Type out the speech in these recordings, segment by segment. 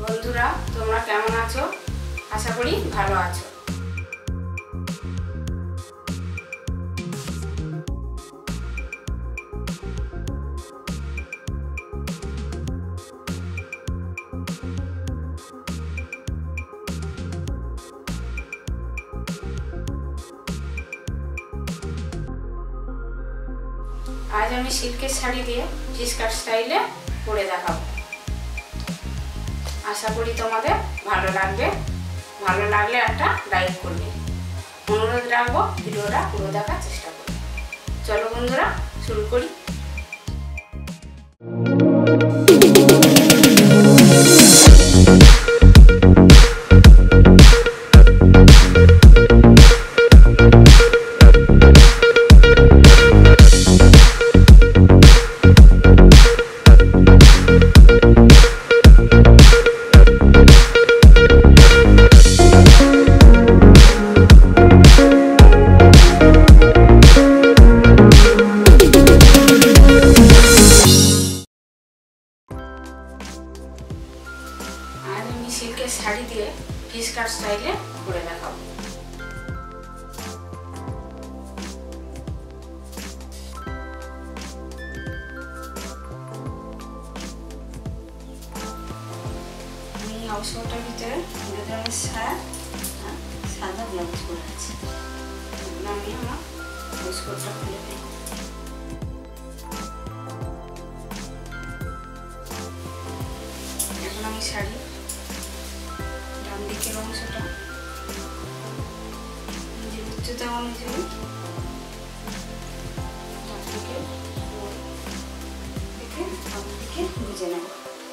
বন্ধুরা তোমরা কেমন আছো? আশা করি ভালো আছো। आज আমি সিল্কের শাড়ি দিয়ে ফিশ কাট স্টাইলে পরে দেখাবো। আশা করি তোমাদের ভালো লাগবে। ভালো লাগলে একটা লাইক করবে। অনুরোধ রাখবো ভিডিওটা পুরো দেখার চেষ্টা করবে। চলো বন্ধুরা শুরু করি। সিল্কের শাড়ি দিয়ে ফিশ কাট স্টাইলে পরে দেখাবো। আমি অবসরটার ভিতরে ধরনের সাদা ব্লাউজ পরে আছি। আমি আমার ব্লাউজটা খুলে দিই। এখন আমি শাড়ি ডান দিকের অংশটা যে উচ্চতা অনুযায়ী ডান দিকে বাম দিকে বুঝে নেব।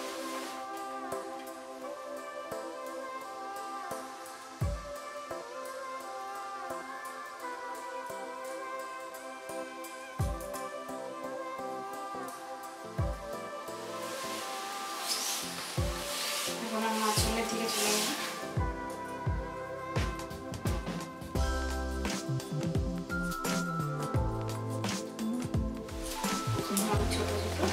এখন আমি মাঝখানের দিকে চলে যাব। ছোট ছোট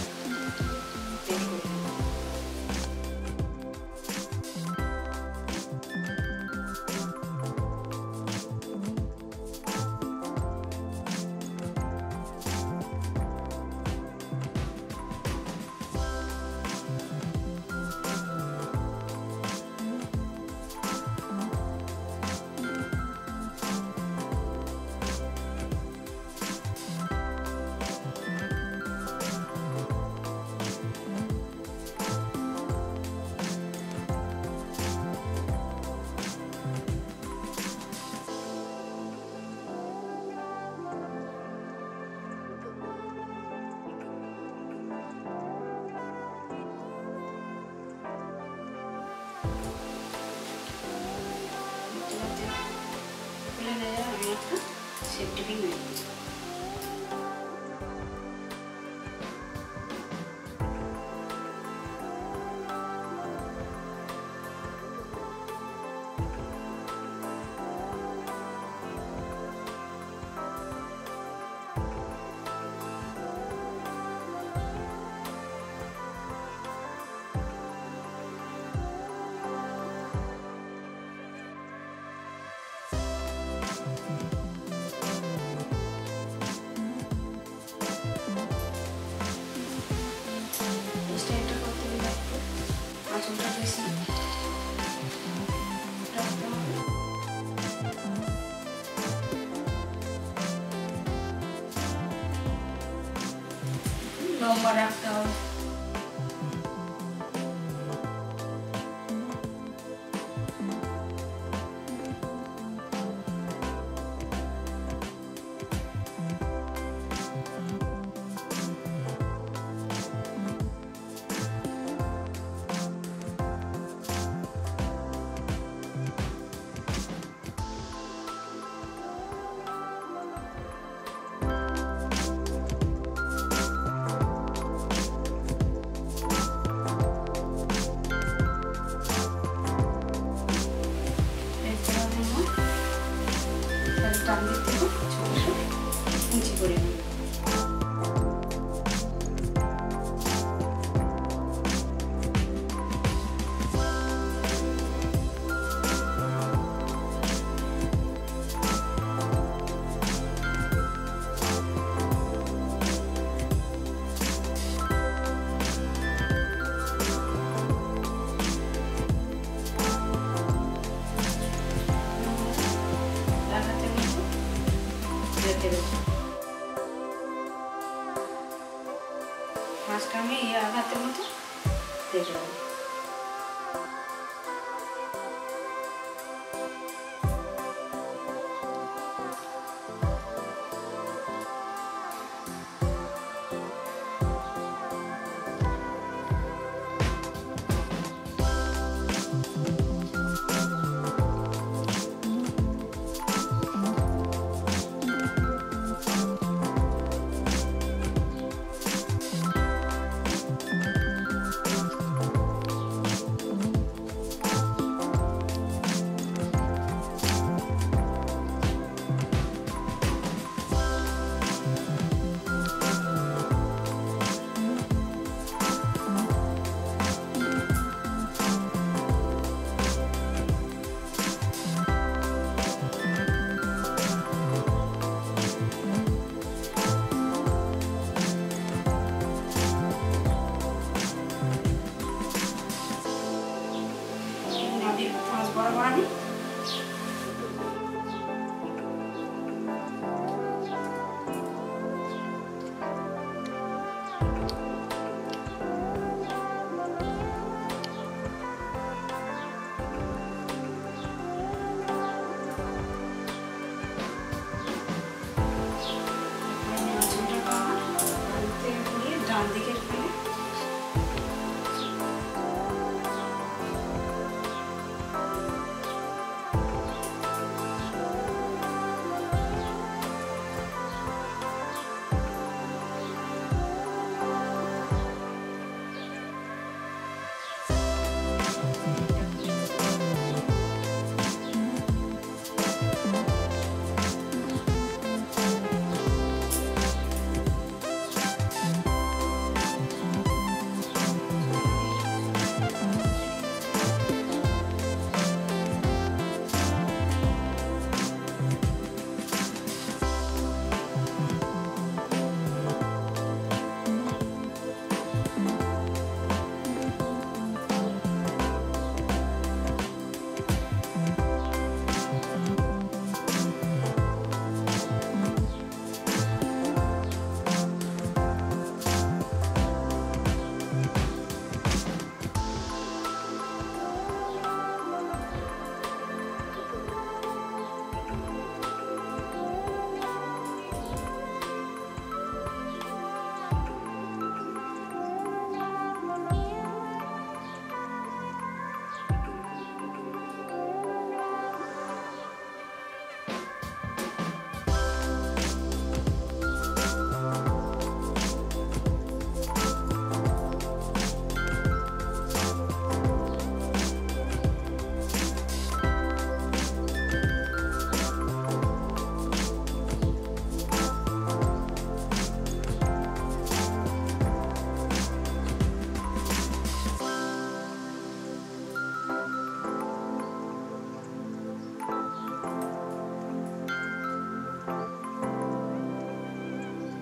draping में लंबा रखता हूँ। কেটে নেব। ডান দিকের ফেলে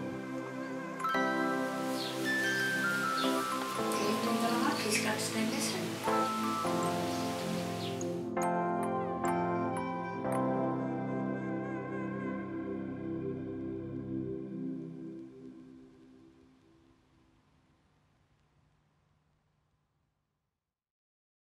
Fish cut stainless